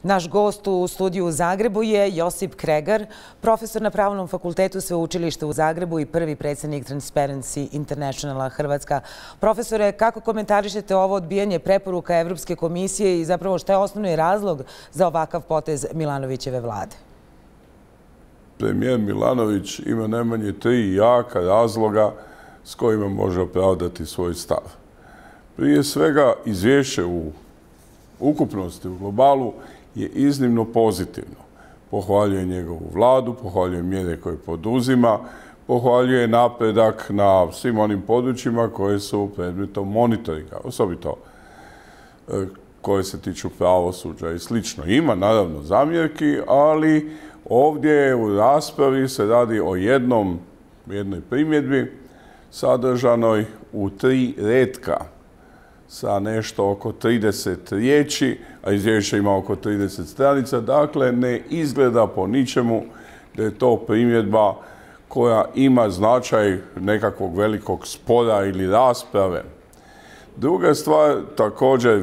Naš gost u studiju u Zagrebu je Josip Kregar, profesor na Pravnom fakultetu Sveučilišta u Zagrebu i prvi predsjednik Transparency Internationala Hrvatska. Profesore, kako komentarišete ovo odbijanje preporuka Evropske komisije i zapravo šta je osnovni razlog za ovakav potez Milanovićeve vlade? Premijer Milanović ima najmanje 3 jaka razloga s kojima može opravdati svoj stav. Prije svega, izvješće u ukupnosti, u globalu, je iznimno pozitivno. Pohvaljuje njegovu vladu, pohvaljuje mjere koje poduzima, pohvaljuje napredak na svim onim područjima koje su predmetom monitoringa, osobito koje se tiču pravosuđa i slično. Ima naravno zamjerki, ali ovdje u raspravi se radi o jednoj primjedbi sadržanoj u 3 retka sa nešto oko 30 riječi, a izvješće ima oko 30 stranica. Dakle, ne izgleda po ničemu da je to primjedba koja ima značaj nekakvog velikog spora ili rasprave. Druga stvar, također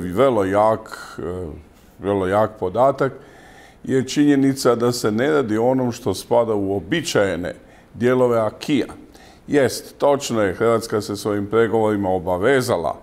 vrlo jak podatak, je činjenica da se ne radi o onom što spada u uobičajene dijelove acquisa. Jest, točno je, Hrvatska se svojim pregovorima obavezala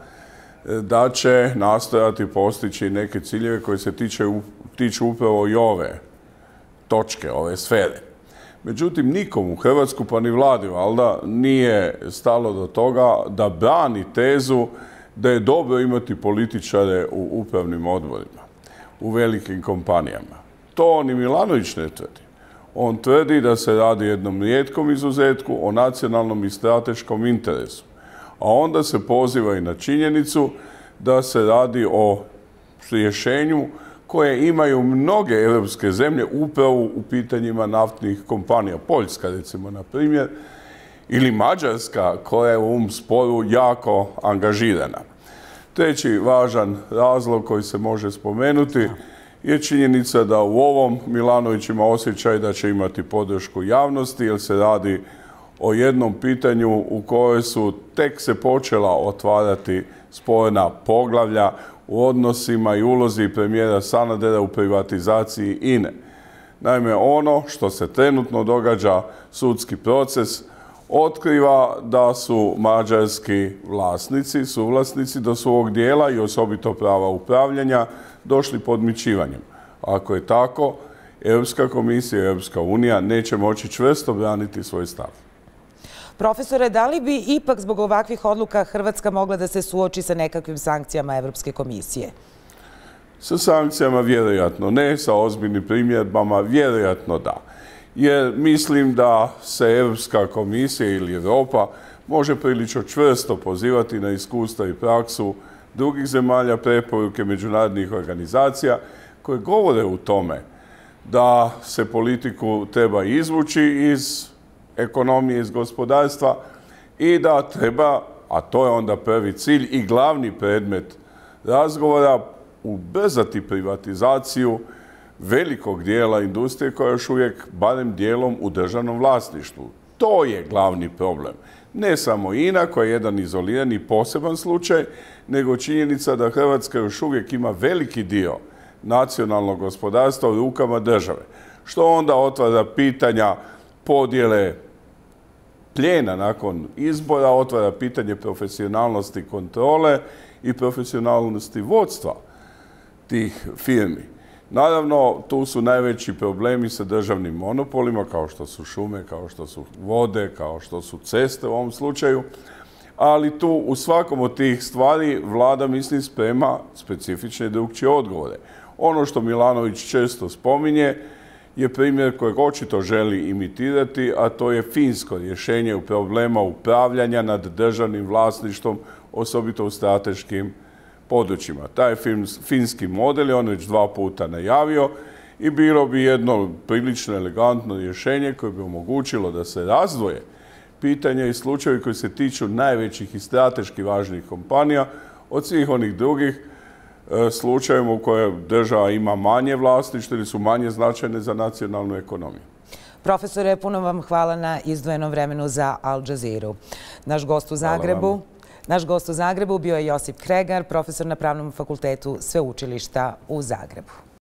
da će nastojati postići neke ciljeve koje se tiču upravo i ove točke, ove sfere. Međutim, nikom u Hrvatsku, pa ni vladi valjda, nije stalo do toga da brani tezu da je dobro imati političare u upravnim odborima, u velikim kompanijama. To ni Milanović ne tvrdi. On tvrdi da se radi o jednom rijetkom izuzetku, o nacionalnom i strateškom interesu. A onda se poziva i na činjenicu da se radi o rješenju koje imaju mnoge europske zemlje upravo u pitanjima naftnih kompanija. Poljska, recimo, na primjer, ili Mađarska, koja je u ovom sporu jako angažirana. Treći važan razlog koji se može spomenuti je činjenica da u ovom Milanović ima osjećaj da će imati podršku javnosti, jer se radi o jednom pitanju u kojoj su tek se počela otvarati sporna poglavlja u odnosima i ulozi premijera Sanadera u privatizaciji INA-e. Naime, ono što se trenutno događa, sudski proces, otkriva da su mađarski vlasnici, suvlasnici do svog dijela i osobito prava upravljanja došli podmićivanjem. Ako je tako, Europska komisija i Europska unija neće moći čvrsto braniti svoj stav. Profesore, da li bi ipak zbog ovakvih odluka Hrvatska mogla da se suoči sa nekakvim sankcijama Evropske komisije? Sa sankcijama vjerojatno ne, sa ozbiljnim primjedbama vjerojatno da. Jer mislim da se Europska komisija ili Europa može prilično čvrsto pozivati na iskustva i praksu drugih zemalja, preporuke međunarodnih organizacija koje govore u tome da se politiku treba izvući iz ekonomije, iz gospodarstva i da treba, a to je onda prvi cilj i glavni predmet razgovora, ubrzati privatizaciju velikog dijela industrije koja je još uvijek barem dijelom u državnom vlasništvu. To je glavni problem. Ne samo INA koja je jedan izolirani poseban slučaj, nego činjenica da Hrvatska još uvijek ima veliki dio nacionalnog gospodarstva u rukama države. Što onda otvara pitanja podjele plijena nakon izbora, otvara pitanje profesionalnosti kontrole i profesionalnosti vodstva tih firmi. Naravno, tu su najveći problemi sa državnim monopolima, kao što su šume, kao što su vode, kao što su ceste u ovom slučaju. Ali tu u svakom od tih stvari vlada, mislim, sprema specifične i drukčije odgovore. Ono što Milanović često spominje je primjer kojeg očito želi imitirati, a to je finsko rješenje u problema upravljanja nad državnim vlasništvom, osobito u strateškim područjima. Taj finski model je on već 2 puta najavio i bilo bi jedno prilično elegantno rješenje koje bi omogućilo da se razdvoje pitanja i slučajevi koji se tiču najvećih i strateški važnih kompanija od svih onih drugih slučajeva u kojoj država ima manje vlasništva ili su manje značajne za nacionalnu ekonomiju. Profesore, puno vam hvala na izdvojenom vremenu za Al Jazeera. Naš gost u Zagrebu bio je Josip Kregar, profesor na Pravnom fakultetu Sveučilišta u Zagrebu.